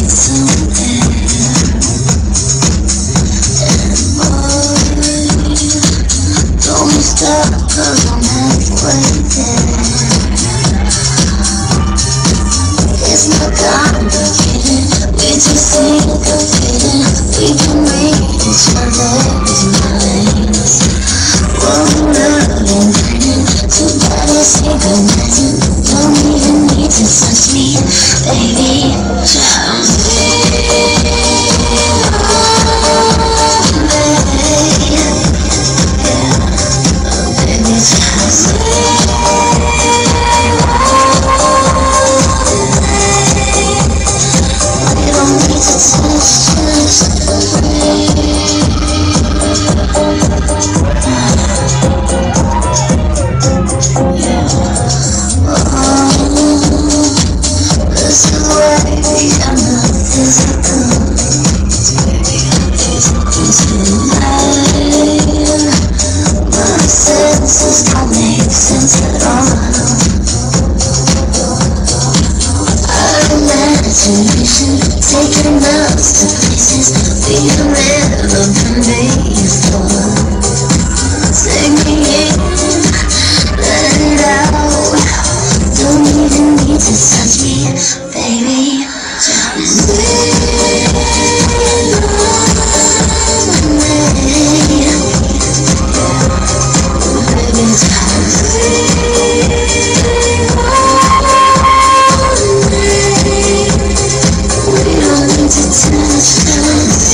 Taking us to places we have never been before. Take me in, let it out. Don't even need to touch me, baby. Just lean on me. Baby, just lean on me. We don't need to touch us.